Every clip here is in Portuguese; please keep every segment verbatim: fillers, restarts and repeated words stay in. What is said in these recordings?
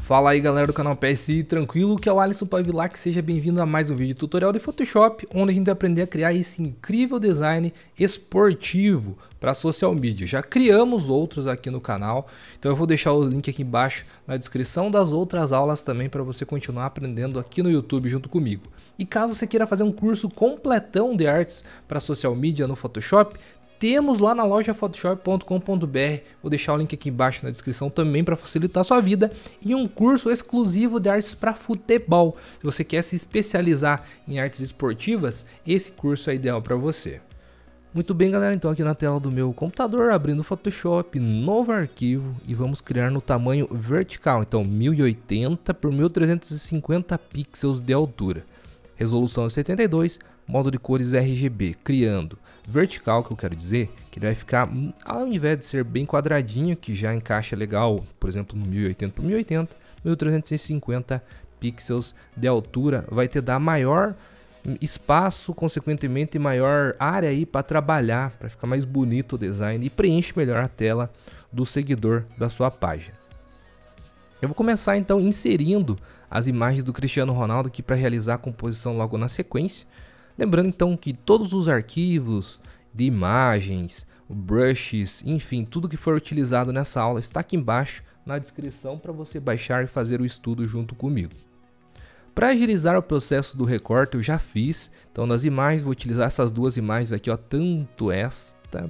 Fala aí galera do canal P S I, tranquilo? Que é o Alisson Pavilac, seja bem-vindo a mais um vídeo tutorial de Photoshop, onde a gente vai aprender a criar esse incrível design esportivo para social media. Já criamos outros aqui no canal, então eu vou deixar o link aqui embaixo na descrição das outras aulas também para você continuar aprendendo aqui no YouTube junto comigo. E caso você queira fazer um curso completão de artes para social media no Photoshop, temos lá na loja photoshop ponto com ponto br, vou deixar o link aqui embaixo na descrição também para facilitar a sua vida, e um curso exclusivo de artes para futebol. Se você quer se especializar em artes esportivas, esse curso é ideal para você. Muito bem galera, então aqui na tela do meu computador, abrindo o Photoshop, novo arquivo, e vamos criar no tamanho vertical, então mil e oitenta por mil trezentos e cinquenta pixels de altura. Resolução é setenta e dois, modo de cores R G B, criando vertical, que eu quero dizer que ele vai ficar, ao invés de ser bem quadradinho, que já encaixa legal, por exemplo no mil e oitenta por mil e oitenta, mil trezentos e cinquenta pixels de altura, vai te dar maior espaço, consequentemente maior área aí para trabalhar, para ficar mais bonito o design e preenche melhor a tela do seguidor da sua página. Eu vou começar então inserindo as imagens do Cristiano Ronaldo aqui para realizar a composição logo na sequência. Lembrando então que todos os arquivos de imagens, brushes, enfim, tudo que for utilizado nessa aula está aqui embaixo na descrição para você baixar e fazer o estudo junto comigo. Para agilizar o processo do recorte eu já fiz, então nas imagens vou utilizar essas duas imagens aqui, ó, tanto esta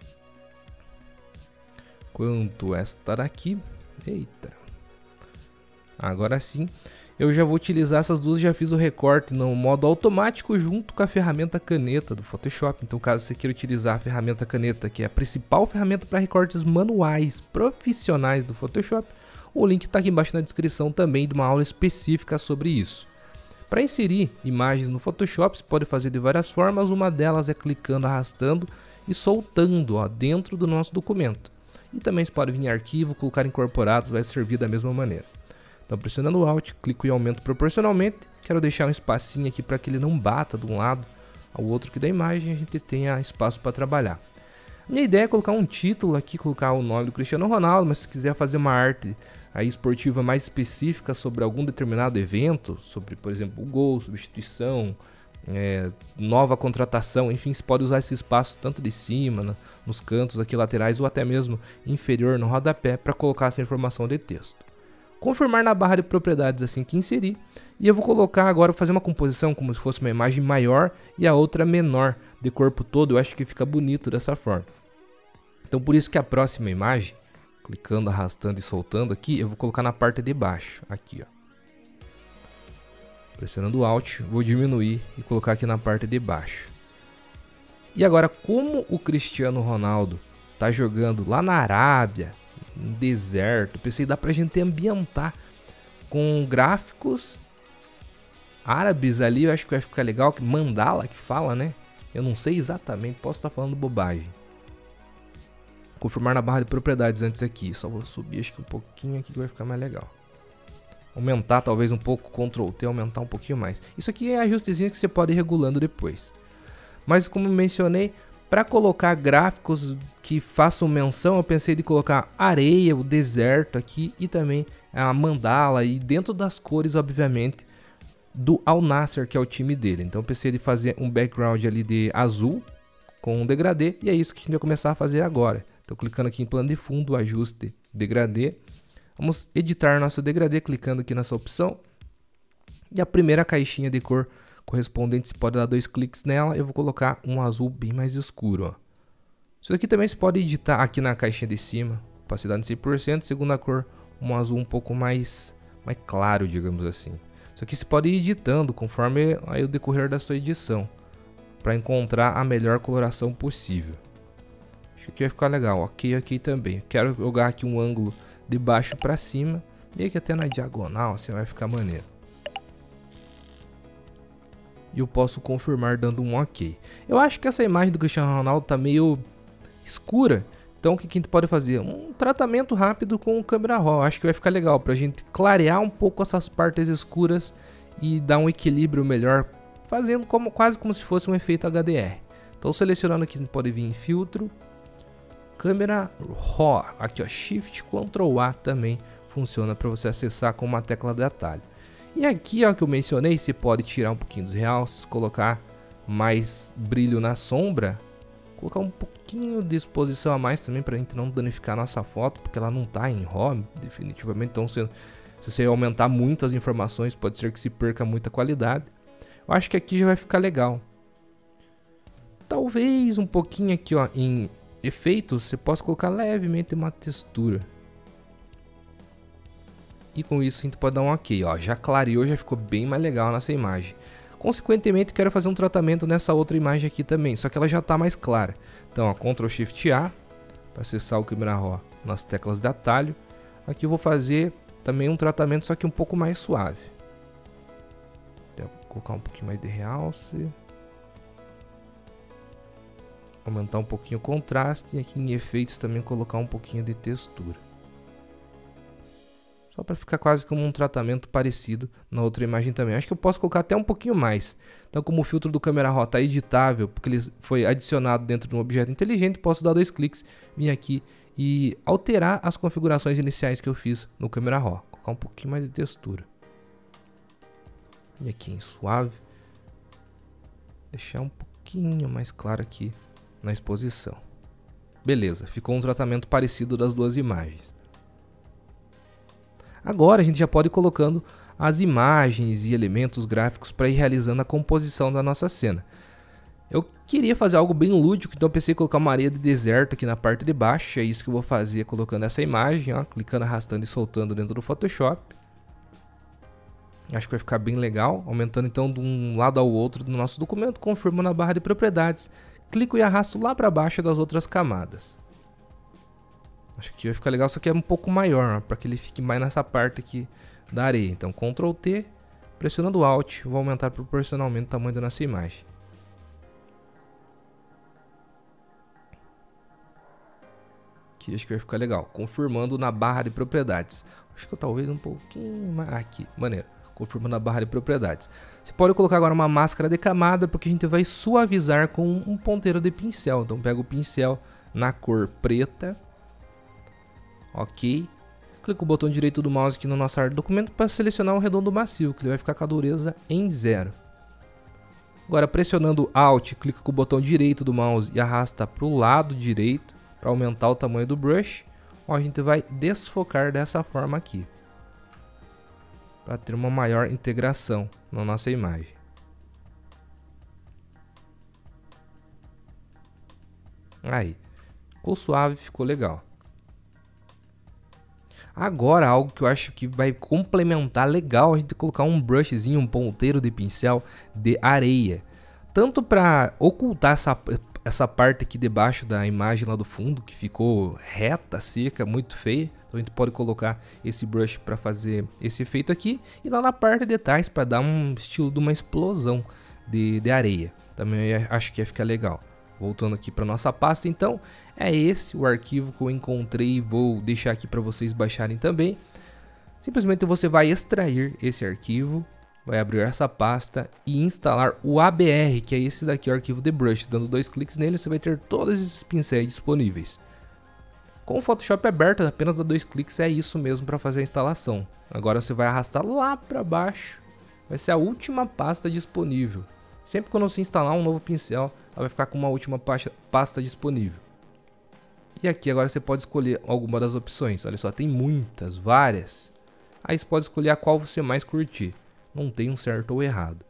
quanto esta daqui. Eita. Agora sim, eu já vou utilizar essas duas, já fiz o recorte no modo automático junto com a ferramenta caneta do Photoshop. Então caso você queira utilizar a ferramenta caneta, que é a principal ferramenta para recortes manuais profissionais do Photoshop, o link está aqui embaixo na descrição também de uma aula específica sobre isso. Para inserir imagens no Photoshop você pode fazer de várias formas, uma delas é clicando, arrastando e soltando ó, dentro do nosso documento. E também você pode vir em arquivo, colocar incorporados, vai servir da mesma maneira. Então pressionando o Alt, clico e aumento proporcionalmente. Quero deixar um espacinho aqui para que ele não bata de um lado ao outro aqui da imagem, a gente tenha espaço para trabalhar. Minha ideia é colocar um título aqui, colocar o nome do Cristiano Ronaldo, mas se quiser fazer uma arte aí esportiva mais específica sobre algum determinado evento, sobre por exemplo o gol, substituição, é, nova contratação, enfim, você pode usar esse espaço tanto de cima, na, nos cantos aqui laterais ou até mesmo inferior no rodapé para colocar essa informação de texto. Confirmar na barra de propriedades assim que inserir, e eu vou colocar agora, fazer uma composição como se fosse uma imagem maior e a outra menor de corpo todo. Eu acho que fica bonito dessa forma. Então por isso que a próxima imagem, clicando, arrastando e soltando aqui, eu vou colocar na parte de baixo, aqui ó. Pressionando o Alt, vou diminuir e colocar aqui na parte de baixo. E agora, como o Cristiano Ronaldo está jogando lá na Arábia, um deserto, pensei dá pra gente ambientar com gráficos árabes ali, eu acho que vai ficar legal, que mandala que fala, né? Eu não sei exatamente, posso estar falando bobagem. Confirmar na barra de propriedades antes aqui, só vou subir acho que um pouquinho aqui que vai ficar mais legal. Aumentar talvez um pouco, control T, aumentar um pouquinho mais. Isso aqui é ajustezinho que você pode ir regulando depois. Mas como mencionei, para colocar gráficos que façam menção, eu pensei de colocar areia, o deserto aqui e também a mandala e dentro das cores, obviamente, do Al Nassr, que é o time dele. Então eu pensei de fazer um background ali de azul com um degradê e é isso que a gente vai começar a fazer agora. Estou clicando aqui em plano de fundo, ajuste, degradê. Vamos editar nosso degradê clicando aqui nessa opção. E a primeira caixinha de cor correspondente, você pode dar dois cliques nela, eu vou colocar um azul bem mais escuro, ó. Isso aqui também você pode editar aqui na caixinha de cima, opacidade cem por cento, segunda cor, um azul um pouco mais, mais claro, digamos assim. Isso aqui você pode ir editando conforme aí o decorrer da sua edição, para encontrar a melhor coloração possível. Acho que aqui vai ficar legal, ok, ok também. Quero jogar aqui um ângulo de baixo para cima, meio que até na diagonal, assim vai ficar maneiro. E eu posso confirmar dando um ok. Eu acho que essa imagem do Cristiano Ronaldo tá meio escura. Então o que a gente pode fazer? Um tratamento rápido com o Camera Raw. Acho que vai ficar legal pra gente clarear um pouco essas partes escuras e dar um equilíbrio melhor, fazendo como, quase como se fosse um efeito H D R. Então selecionando aqui, a gente pode vir em filtro, Camera Raw, aqui ó, Shift, control A também, funciona para você acessar com uma tecla de atalho. E aqui, ó, que eu mencionei, você pode tirar um pouquinho dos realces, colocar mais brilho na sombra, colocar um pouquinho de exposição a mais também para a gente não danificar a nossa foto, porque ela não está em RAW definitivamente. Então se, se você aumentar muito as informações, pode ser que se perca muita qualidade. Eu acho que aqui já vai ficar legal. Talvez um pouquinho aqui, ó, em efeitos, você possa colocar levemente uma textura. E com isso a gente pode dar um ok, ó, já clareou, já ficou bem mais legal nessa imagem. Consequentemente, quero fazer um tratamento nessa outra imagem aqui também, só que ela já está mais clara. Então, ó, control shift A para acessar o Camera Raw nas teclas de atalho. Aqui eu vou fazer também um tratamento, só que um pouco mais suave. Então, vou colocar um pouquinho mais de realce. Aumentar um pouquinho o contraste e aqui em efeitos também colocar um pouquinho de textura. Só para ficar quase como um tratamento parecido na outra imagem também. Acho que eu posso colocar até um pouquinho mais. Então, como o filtro do Camera Raw está editável, porque ele foi adicionado dentro de um objeto inteligente, posso dar dois cliques, vir aqui e alterar as configurações iniciais que eu fiz no Camera Raw. Colocar um pouquinho mais de textura. E aqui em suave. Deixar um pouquinho mais claro aqui na exposição. Beleza, ficou um tratamento parecido das duas imagens. Agora a gente já pode ir colocando as imagens e elementos gráficos para ir realizando a composição da nossa cena. Eu queria fazer algo bem lúdico, então eu pensei em colocar uma areia de deserto aqui na parte de baixo. É isso que eu vou fazer colocando essa imagem, ó, clicando, arrastando e soltando dentro do Photoshop. Acho que vai ficar bem legal, aumentando então de um lado ao outro do nosso documento, confirmando a barra de propriedades. Clico e arrasto lá para baixo das outras camadas. Acho que vai ficar legal, só que é um pouco maior, para que ele fique mais nessa parte aqui da areia. Então, control T, pressionando Alt, vou aumentar proporcionalmente o tamanho da nossa imagem. Aqui acho que vai ficar legal, confirmando na barra de propriedades. Acho que eu talvez um pouquinho mais... Aqui, maneiro. Confirmando a barra de propriedades. Você pode colocar agora uma máscara de camada, porque a gente vai suavizar com um ponteiro de pincel. Então, pega o pincel na cor preta. Ok, clico o botão direito do mouse aqui no nosso área de documento para selecionar um redondo macio, que ele vai ficar com a dureza em zero. Agora pressionando Alt, clica com o botão direito do mouse e arrasta para o lado direito para aumentar o tamanho do brush. Ó, a gente vai desfocar dessa forma aqui, para ter uma maior integração na nossa imagem. Aí, ficou suave, ficou legal. Agora, algo que eu acho que vai complementar legal, a gente colocar um brushzinho, um ponteiro de pincel de areia. Tanto para ocultar essa, essa parte aqui debaixo da imagem lá do fundo, que ficou reta, seca, muito feia. Então a gente pode colocar esse brush para fazer esse efeito aqui. E lá na parte de detalhes para dar um estilo de uma explosão de, de areia. Também acho que ia ficar legal. Voltando aqui para nossa pasta, então, é esse o arquivo que eu encontrei e vou deixar aqui para vocês baixarem também. Simplesmente você vai extrair esse arquivo, vai abrir essa pasta e instalar o A B R, que é esse daqui, o arquivo de brush. Dando dois cliques nele, você vai ter todos esses pincéis disponíveis. Com o Photoshop aberto, apenas dar dois cliques, é isso mesmo para fazer a instalação. Agora você vai arrastar lá para baixo, vai ser a última pasta disponível. Sempre quando você instalar um novo pincel, ela vai ficar com uma última pasta disponível. E aqui agora você pode escolher alguma das opções. Olha só, tem muitas, várias. Aí você pode escolher a qual você mais curtir. Não tem um certo ou errado.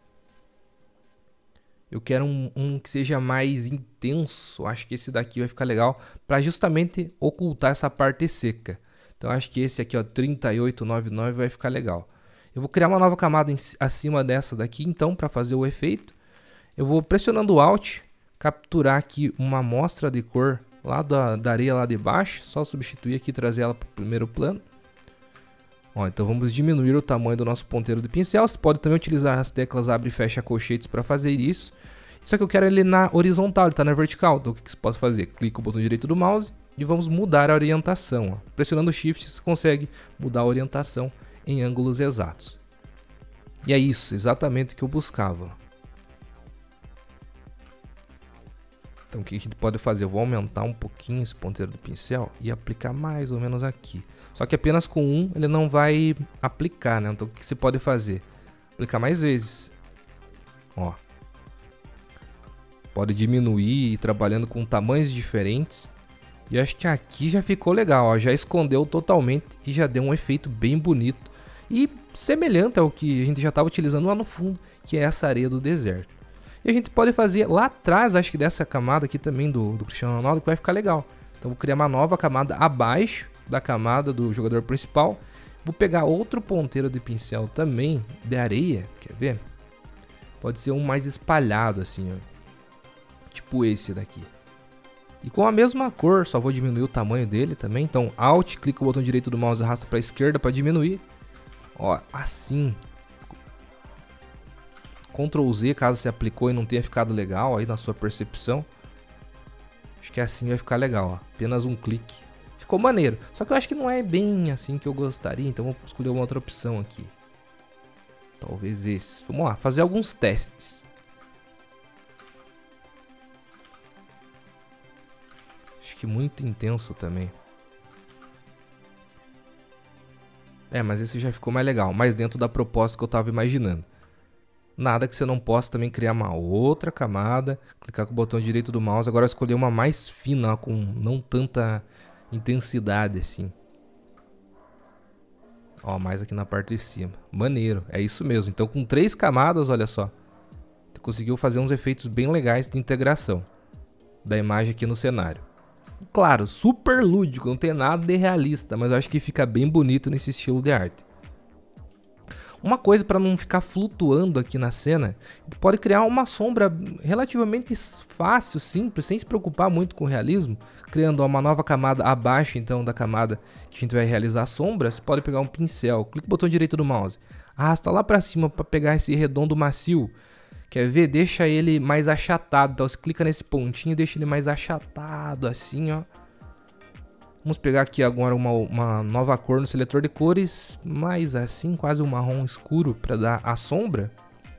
Eu quero um, um que seja mais intenso. Acho que esse daqui vai ficar legal para justamente ocultar essa parte seca. Então acho que esse aqui, ó, trinta e oito noventa e nove, vai ficar legal. Eu vou criar uma nova camada em, acima dessa daqui, então, para fazer o efeito. Eu vou pressionando o Alt, capturar aqui uma amostra de cor lá da, da areia lá de baixo. Só substituir aqui e trazer ela para o primeiro plano. Ó, então vamos diminuir o tamanho do nosso ponteiro de pincel. Você pode também utilizar as teclas abre e fecha colchetes para fazer isso. Só que eu quero ele na horizontal, ele está na vertical. Então o que, que você pode fazer? Clica o botão direito do mouse e vamos mudar a orientação. Ó. Pressionando o Shift você consegue mudar a orientação em ângulos exatos. E é isso, exatamente o que eu buscava. Então o que a gente pode fazer? Eu vou aumentar um pouquinho esse ponteiro do pincel e aplicar mais ou menos aqui. Só que apenas com um ele não vai aplicar, né? Então o que você pode fazer? Aplicar mais vezes. Ó. Pode diminuir, ir trabalhando com tamanhos diferentes. E acho que aqui já ficou legal, ó. Já escondeu totalmente e já deu um efeito bem bonito. E semelhante ao que a gente já estava utilizando lá no fundo, que é essa areia do deserto. E a gente pode fazer lá atrás, acho que dessa camada aqui também do, do Cristiano Ronaldo, que vai ficar legal. Então vou criar uma nova camada abaixo da camada do jogador principal. Vou pegar outro ponteiro de pincel também de areia, quer ver? Pode ser um mais espalhado assim, ó. Tipo esse daqui. E com a mesma cor, só vou diminuir o tamanho dele também. Então Alt, clica o botão direito do mouse e arrasta para a esquerda para diminuir. Ó, assim. control Z caso você aplicou e não tenha ficado legal aí na sua percepção. Acho que assim vai ficar legal, ó. Apenas um clique. Ficou maneiro. Só que eu acho que não é bem assim que eu gostaria, então vou escolher uma outra opção aqui. Talvez esse. Vamos lá, fazer alguns testes. Acho que muito intenso também. É, mas esse já ficou mais legal, mais dentro da proposta que eu tava imaginando. Nada que você não possa também criar uma outra camada, clicar com o botão direito do mouse, agora escolher uma mais fina, ó, com não tanta intensidade assim. Ó, mais aqui na parte de cima. Maneiro, é isso mesmo. Então com três camadas, olha só, você conseguiu fazer uns efeitos bem legais de integração da imagem aqui no cenário. Claro, super lúdico, não tem nada de realista, mas eu acho que fica bem bonito nesse estilo de arte. Uma coisa para não ficar flutuando aqui na cena, pode criar uma sombra relativamente fácil, simples, sem se preocupar muito com o realismo, criando uma nova camada abaixo então da camada que a gente vai realizar a sombra. Você pode pegar um pincel, clica no botão direito do mouse, arrasta lá para cima para pegar esse redondo macio. Quer ver? Deixa ele mais achatado. Então você clica nesse pontinho e deixa ele mais achatado assim, ó. Vamos pegar aqui agora uma, uma nova cor no seletor de cores, mais assim, quase um marrom escuro para dar a sombra.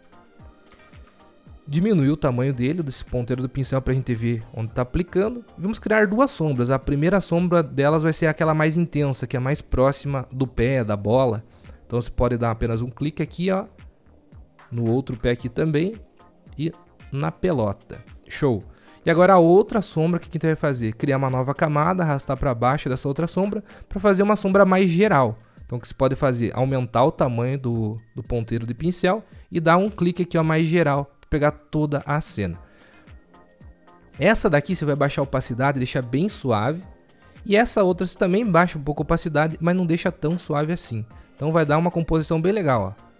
Diminuir o tamanho dele, desse ponteiro do pincel para a gente ver onde está aplicando. Vamos criar duas sombras. A primeira sombra delas vai ser aquela mais intensa, que é mais próxima do pé, da bola. Então você pode dar apenas um clique aqui, ó. No outro pé aqui também e na pelota. Show! E agora a outra sombra, o que a gente vai fazer? Criar uma nova camada, arrastar para baixo dessa outra sombra para fazer uma sombra mais geral. Então o que você pode fazer? Aumentar o tamanho do, do ponteiro de pincel e dar um clique aqui, ó, mais geral, para pegar toda a cena. Essa daqui você vai baixar a opacidade, deixar bem suave. E essa outra você também baixa um pouco a opacidade, mas não deixa tão suave assim. Então vai dar uma composição bem legal, ó.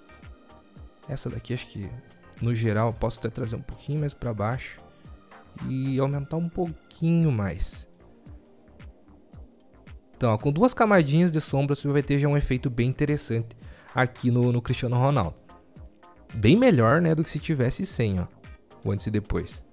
Essa daqui acho que no geral eu posso até trazer um pouquinho mais para baixo e aumentar um pouquinho mais. Então ó, com duas camadinhas de sombra você vai ter já um efeito bem interessante aqui no, no Cristiano Ronaldo. Bem melhor, né, do que se tivesse sem, ó, o antes e depois.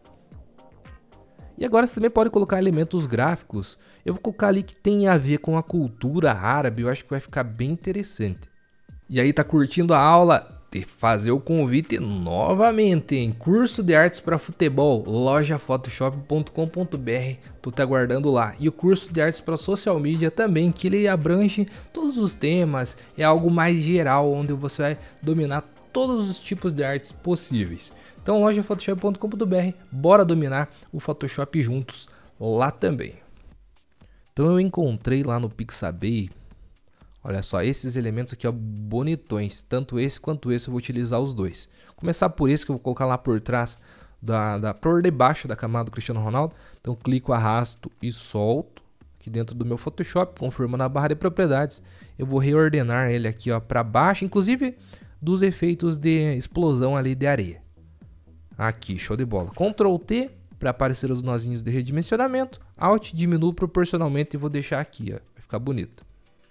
E agora você também pode colocar elementos gráficos. Eu vou colocar ali que tem a ver com a cultura árabe, eu acho que vai ficar bem interessante. E aí, tá curtindo a aula? De fazer o convite novamente em curso de artes para futebol, loja photoshop ponto com ponto br, tô te aguardando lá. E o curso de artes para social media também, que ele abrange todos os temas, é algo mais geral, onde você vai dominar todos os tipos de artes possíveis. Então loja photoshop ponto com ponto br, bora dominar o Photoshop juntos lá também. Então eu encontrei lá no Pixabay, olha só, esses elementos aqui, ó, bonitões. Tanto esse quanto esse eu vou utilizar os dois. Vou começar por esse que eu vou colocar lá por trás, da, da, por debaixo da camada do Cristiano Ronaldo. Então clico, arrasto e solto aqui dentro do meu Photoshop, confirmo na barra de propriedades. Eu vou reordenar ele aqui, ó, para baixo, inclusive dos efeitos de explosão ali de areia. Aqui, show de bola. control T para aparecer os nozinhos de redimensionamento. Alt, diminuo proporcionalmente e vou deixar aqui, ó, vai ficar bonito.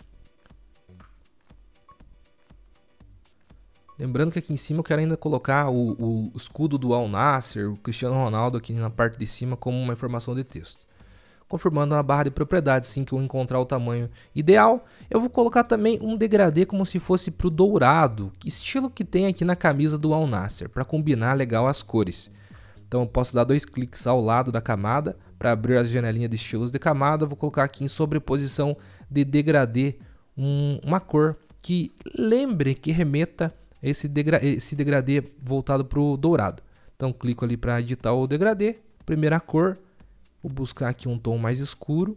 Lembrando que aqui em cima eu quero ainda colocar o, o escudo do Al Nassr, o Cristiano Ronaldo aqui na parte de cima como uma informação de texto. Confirmando na barra de propriedades, assim que eu encontrar o tamanho ideal, eu vou colocar também um degradê como se fosse para o dourado, estilo que tem aqui na camisa do Al Nassr, para combinar legal as cores. Então eu posso dar dois cliques ao lado da camada para abrir as janelinhas de estilos de camada, vou colocar aqui em sobreposição de degradê, um, uma cor que lembre, que remeta esse, degra esse degradê voltado para o dourado. Então clico ali para editar o degradê, primeira cor, vou buscar aqui um tom mais escuro,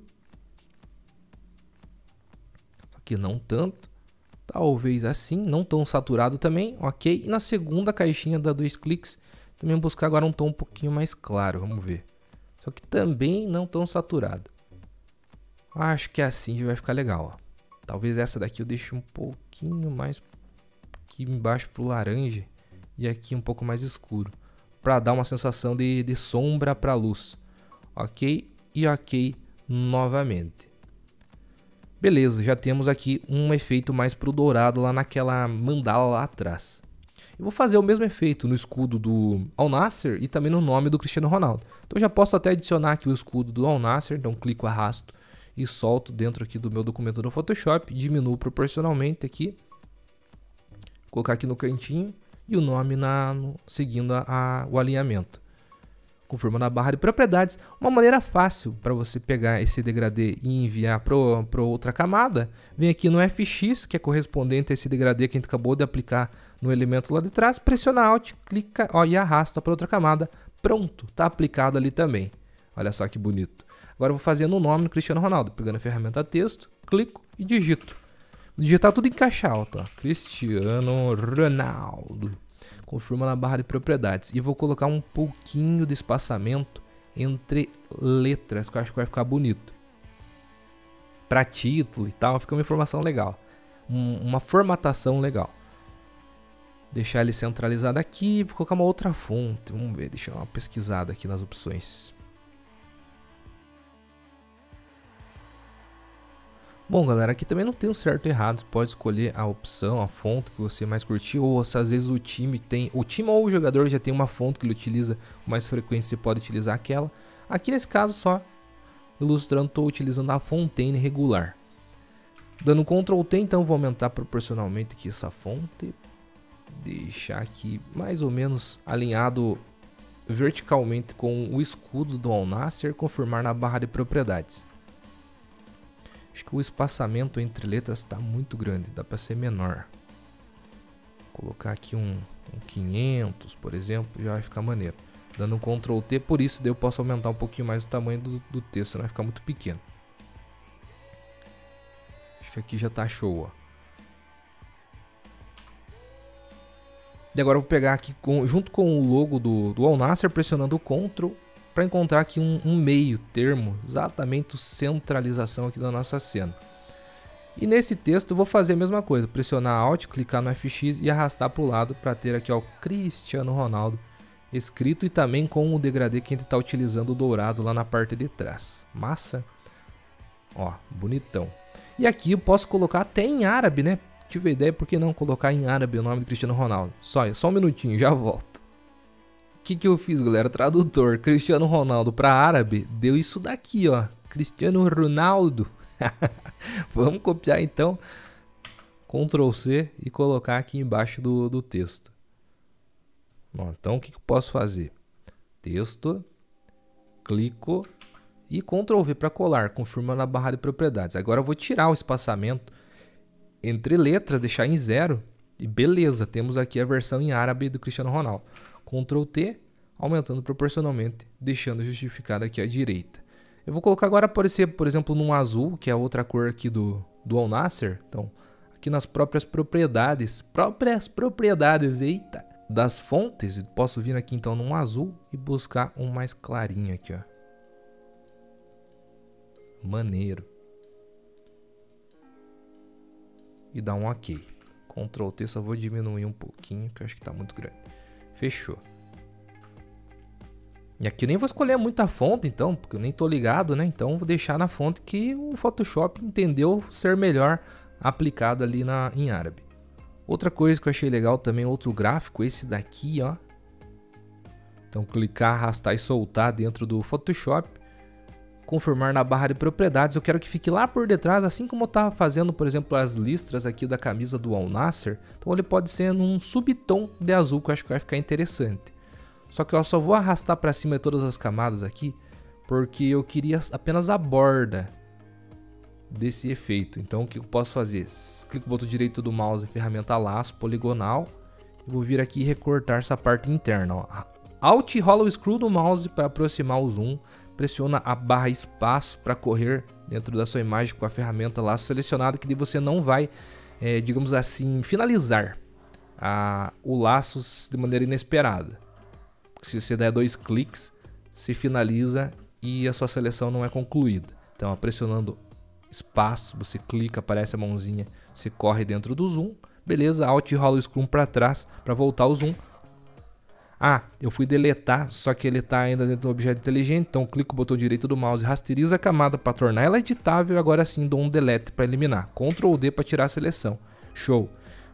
aqui não tanto, talvez assim, não tão saturado também, ok. E na segunda caixinha dá dois cliques, também buscar agora um tom um pouquinho mais claro, vamos ver. Só que também não tão saturado. Acho que assim vai ficar legal, ó. Talvez essa daqui eu deixe um pouquinho mais aqui embaixo pro laranja e aqui um pouco mais escuro, para dar uma sensação de, de sombra para luz. Ok e ok novamente. Beleza, já temos aqui um efeito mais pro dourado lá naquela mandala lá atrás. Eu vou fazer o mesmo efeito no escudo do Al Nassr e também no nome do Cristiano Ronaldo. Então já posso até adicionar aqui o escudo do Al Nassr, então clico, arrasto e solto dentro aqui do meu documento no Photoshop, diminuo proporcionalmente aqui, colocar aqui no cantinho e o nome na, no, seguindo a, a, o alinhamento. Confirma na barra de propriedades. Uma maneira fácil para você pegar esse degradê e enviar para outra camada, vem aqui no F X, que é correspondente a esse degradê que a gente acabou de aplicar no elemento lá de trás, pressiona Alt, clica ó, e arrasta para outra camada. Pronto, está aplicado ali também. Olha só que bonito. Agora eu vou fazer no nome do Cristiano Ronaldo, pegando a ferramenta texto, clico e digito. Digitar tudo em caixa alta, ó. Cristiano Ronaldo. Confirma na barra de propriedades. E vou colocar um pouquinho de espaçamento entre letras, que eu acho que vai ficar bonito. Para título e tal, fica uma informação legal. Um, uma formatação legal. Deixar ele centralizado aqui. Vou colocar uma outra fonte. Vamos ver, deixa eu dar uma pesquisada aqui nas opções. Bom, galera, aqui também não tem um certo e errado, você pode escolher a opção, a fonte que você mais curtiu, ou se às vezes o time tem, o time ou o jogador já tem uma fonte que ele utiliza com mais frequência, você pode utilizar aquela. Aqui nesse caso só, ilustrando, estou utilizando a Fontaine regular. Dando control T, então vou aumentar proporcionalmente aqui essa fonte, deixar aqui mais ou menos alinhado verticalmente com o escudo do Al Nassr, confirmar na barra de propriedades. Acho que o espaçamento entre letras está muito grande, dá para ser menor. Vou colocar aqui um, um quinhentos, por exemplo, já vai ficar maneiro. Dando um control T, por isso daí eu posso aumentar um pouquinho mais o tamanho do, do texto, não vai ficar muito pequeno. Acho que aqui já está show, ó. E agora eu vou pegar aqui com, junto com o logo do, do Al Nassr, pressionando o control para encontrar aqui um, um meio termo, exatamente centralização aqui da nossa cena. E nesse texto eu vou fazer a mesma coisa, pressionar Alt, clicar no F X e arrastar para o lado para ter aqui ó, Cristiano Ronaldo escrito e também com o degradê que a gente está utilizando o dourado lá na parte de trás. Massa! Ó, bonitão. E aqui eu posso colocar até em árabe, né? Tive ideia, por que não colocar em árabe o nome do Cristiano Ronaldo? Só, só um minutinho, já volto. O que, que eu fiz, galera? Tradutor, Cristiano Ronaldo para árabe, deu isso daqui, ó. Cristiano Ronaldo. Vamos copiar então. control C e colocar aqui embaixo do, do texto. Bom, então o que, que eu posso fazer? Texto, clico e control V para colar, confirmando na barra de propriedades. Agora eu vou tirar o espaçamento entre letras, deixar em zero. E beleza, temos aqui a versão em árabe do Cristiano Ronaldo. control T, aumentando proporcionalmente, deixando justificado aqui à direita. Eu vou colocar agora aparecer, por exemplo, num azul, que é a outra cor aqui do, do Al Nassr. Então, aqui nas próprias propriedades, próprias propriedades, eita, das fontes, posso vir aqui então num azul e buscar um mais clarinho aqui, ó. Maneiro. E dar um OK. control T, só vou diminuir um pouquinho, que eu acho que tá muito grande. Fechou. E aqui eu nem vou escolher muita fonte, então, porque eu nem tô ligado, né? Então vou deixar na fonte que o Photoshop entendeu ser melhor aplicado ali na, em árabe. Outra coisa que eu achei legal também, outro gráfico, esse daqui, ó. Então clicar, arrastar e soltar dentro do Photoshop. Confirmar na barra de propriedades. Eu quero que fique lá por detrás, assim como eu estava fazendo, por exemplo, as listras aqui da camisa do Al Nassr. Então ele pode ser num subtom de azul, que eu acho que vai ficar interessante. Só que eu só vou arrastar para cima de todas as camadas aqui, porque eu queria apenas a borda desse efeito. Então o que eu posso fazer? Clico no botão direito do mouse, ferramenta laço poligonal, e vou vir aqui e recortar essa parte interna. Ó. Alt e rola o screw do mouse para aproximar o zoom, pressiona a barra espaço para correr dentro da sua imagem com a ferramenta laço selecionada, que você não vai, é, digamos assim, finalizar a, o laço de maneira inesperada. Se você der dois cliques, se finaliza e a sua seleção não é concluída. Então, ó, pressionando espaço, você clica, aparece a mãozinha, você corre dentro do zoom, beleza, Alt e rola o screw para trás para voltar ao zoom. Ah, eu fui deletar, só que ele está ainda dentro do objeto inteligente, então clico no botão direito do mouse, rasterizo a camada para tornar ela editável e agora sim dou um delete para eliminar. control D para tirar a seleção. Show!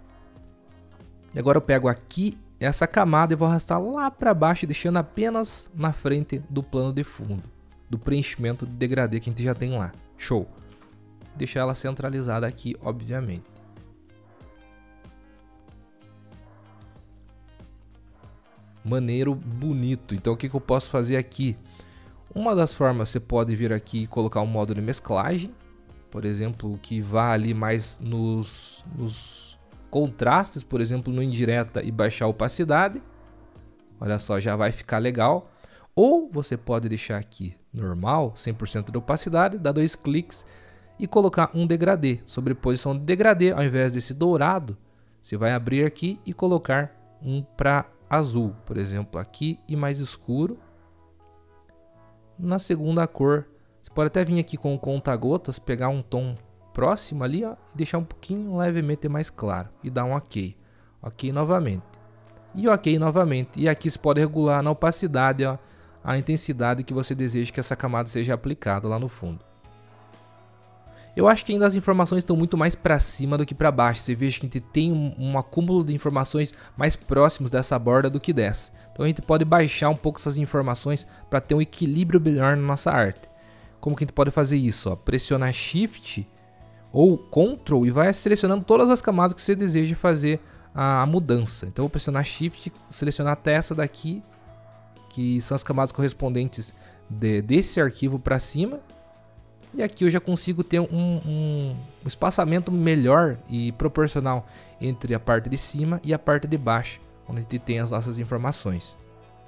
E agora eu pego aqui essa camada e vou arrastar lá para baixo, deixando apenas na frente do plano de fundo, do preenchimento de degradê que a gente já tem lá. Show! Deixar ela centralizada aqui, obviamente. Maneiro, bonito. Então o que, que eu posso fazer aqui? Uma das formas, você pode vir aqui e colocar um modo de mesclagem, por exemplo, que vá ali mais nos, nos contrastes, por exemplo, no indireta, e baixar a opacidade. Olha só, já vai ficar legal. Ou você pode deixar aqui normal, cem por cento de opacidade, dar dois cliques e colocar um degradê, sobreposição de degradê. Ao invés desse dourado, você vai abrir aqui e colocar um para azul, por exemplo, aqui, e mais escuro. Na segunda cor, você pode até vir aqui com o conta-gotas, pegar um tom próximo ali, ó, e deixar um pouquinho levemente mais claro e dar um ok. Ok novamente. E ok novamente. E aqui você pode regular na opacidade, ó, a intensidade que você deseja que essa camada seja aplicada lá no fundo. Eu acho que ainda as informações estão muito mais para cima do que para baixo. Você veja que a gente tem um, um acúmulo de informações mais próximos dessa borda do que dessa. Então a gente pode baixar um pouco essas informações para ter um equilíbrio melhor na nossa arte. Como que a gente pode fazer isso? Ó, pressionar Shift ou Ctrl e vai selecionando todas as camadas que você deseja fazer a, a mudança. Então eu vou pressionar Shift, selecionar até essa daqui, que são as camadas correspondentes de, desse arquivo para cima. E aqui eu já consigo ter um, um, um espaçamento melhor e proporcional entre a parte de cima e a parte de baixo, onde a gente tem as nossas informações.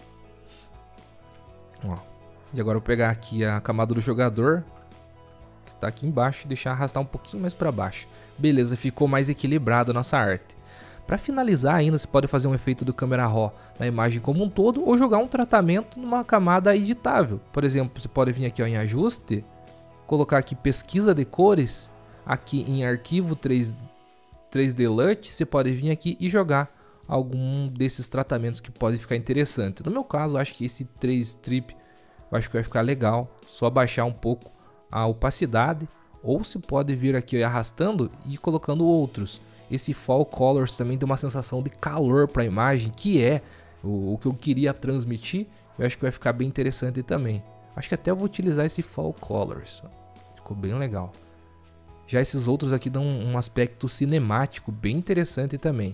Ó. E agora eu vou pegar aqui a camada do jogador, que está aqui embaixo, e deixar arrastar um pouquinho mais para baixo. Beleza, ficou mais equilibrada a nossa arte. Para finalizar ainda, você pode fazer um efeito do Camera Raw na imagem como um todo, ou jogar um tratamento numa camada editável. Por exemplo, você pode vir aqui, ó, em ajuste, colocar aqui pesquisa de cores, aqui em arquivo três D L U T, você pode vir aqui e jogar algum desses tratamentos que pode ficar interessante. No meu caso, acho que esse três strip, eu acho que vai ficar legal, só baixar um pouco a opacidade, ou se pode vir aqui arrastando e colocando outros. Esse Fall Colors também dá uma sensação de calor para a imagem, que é o, o que eu queria transmitir. Eu acho que vai ficar bem interessante também. Acho que até eu vou utilizar esse Fall Colors. Ficou bem legal. Já esses outros aqui dão um aspecto cinemático bem interessante também.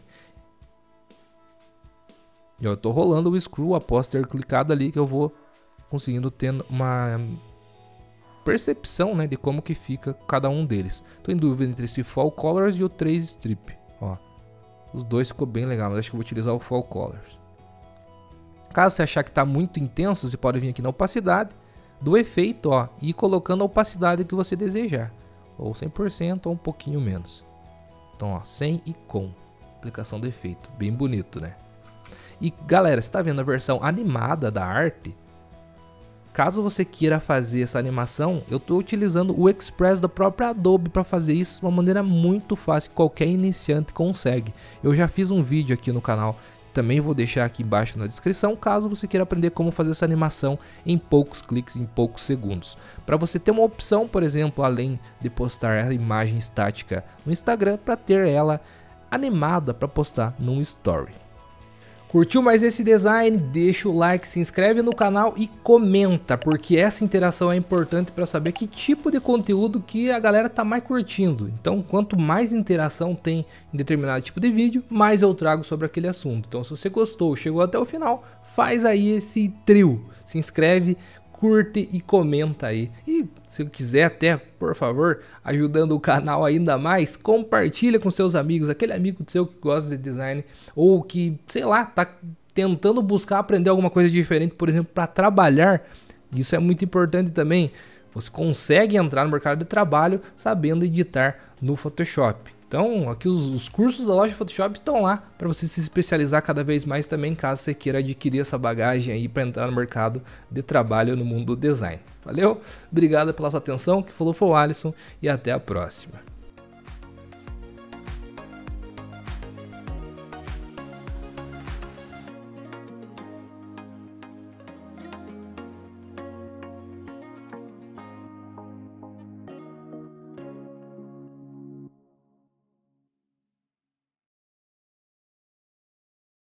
E eu tô rolando o screw após ter clicado ali, que eu vou conseguindo ter uma percepção, né, de como que fica cada um deles. Tô em dúvida entre esse Fall Colors e o três strip. Ó, os dois ficou bem legal, mas acho que eu vou utilizar o Fall Colors. Caso você achar que está muito intenso, você pode vir aqui na opacidade do efeito, ó, e ir colocando a opacidade que você desejar, ou cem por cento ou um pouquinho menos. Então, ó, sem e com aplicação do efeito, bem bonito, né? E galera, você está vendo a versão animada da arte? Caso você queira fazer essa animação, eu estou utilizando o Express da própria Adobe para fazer isso de uma maneira muito fácil, que qualquer iniciante consegue. Eu já fiz um vídeo aqui no canal, também vou deixar aqui embaixo na descrição, caso você queira aprender como fazer essa animação em poucos cliques, em poucos segundos. Para você ter uma opção, por exemplo, além de postar a imagem estática no Instagram, para ter ela animada para postar num story. Curtiu mais esse design? Deixa o like, se inscreve no canal e comenta, porque essa interação é importante para saber que tipo de conteúdo que a galera tá mais curtindo. Então, quanto mais interação tem em determinado tipo de vídeo, mais eu trago sobre aquele assunto. Então, se você gostou, chegou até o final, faz aí esse trio. Se inscreve, curte e comenta aí. E Se quiser até, por favor, ajudando o canal ainda mais, compartilha com seus amigos, aquele amigo seu que gosta de design ou que, sei lá, tá tentando buscar aprender alguma coisa diferente, por exemplo, para trabalhar. Isso é muito importante também. Você consegue entrar no mercado de trabalho sabendo editar no Photoshop. Então, aqui os, os cursos da loja Photoshop estão lá para você se especializar cada vez mais também, caso você queira adquirir essa bagagem aí para entrar no mercado de trabalho no mundo do design. Valeu? Obrigado pela sua atenção. Que falou foi o Alisson e até a próxima.